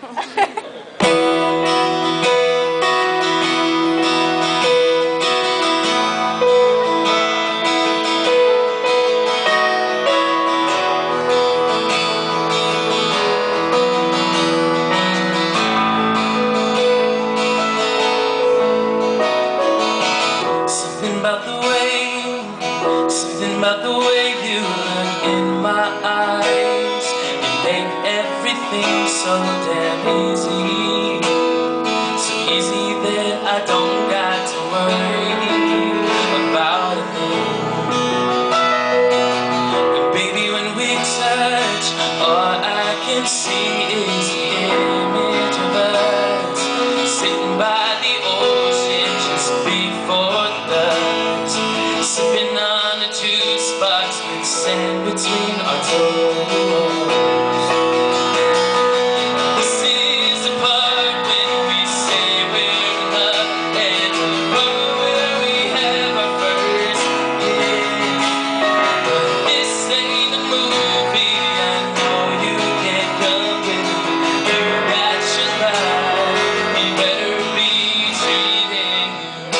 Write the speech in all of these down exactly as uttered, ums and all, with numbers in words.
Something about the way, something about the way you look in my eyes. You make everything so damn easy, so easy that I don't got to worry about a thing. And baby, when we touch, all I can see is the image of us sitting by the ocean just before sipping on a juicebox with sand between our toes. This is the part when we say we're in love, and the part where we have our first kiss. But this ain't a movie, I know you can't come with me. You got your life, you better be treating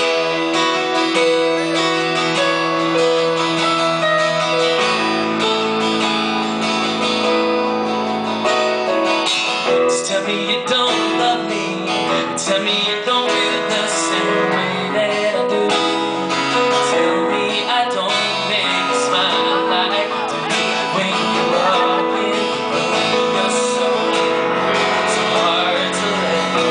tell me you don't love me, tell me you don't feel the same way that I do. Tell me I don't make you smile like I do when you walk in the room. You're so, so hard to let go.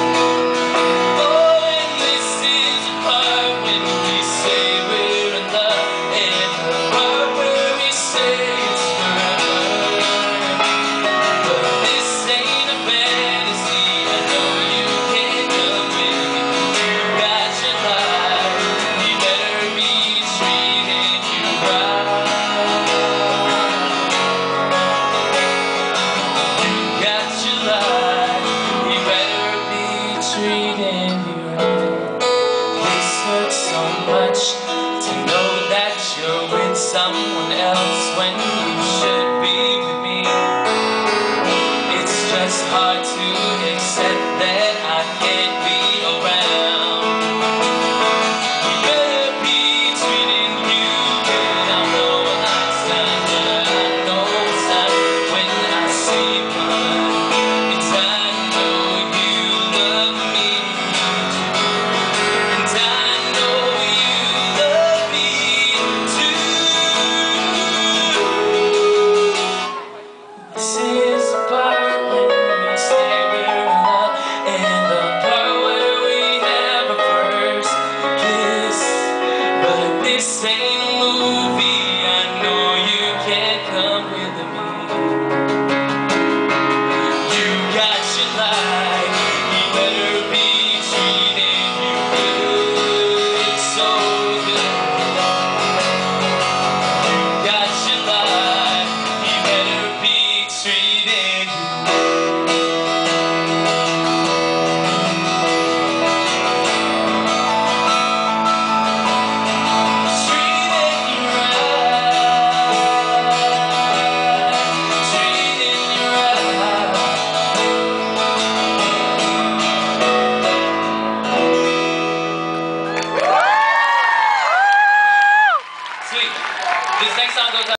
Oh, and this is the part when we say we're in love, and the part where we say it's forever. But this ain't a fantasy, I know you can't come with me. You got your life, you better be treating you right. You got your life, you better be treating you right. This hurts so much to know that you're with someone else when you should be with me. It's just hard to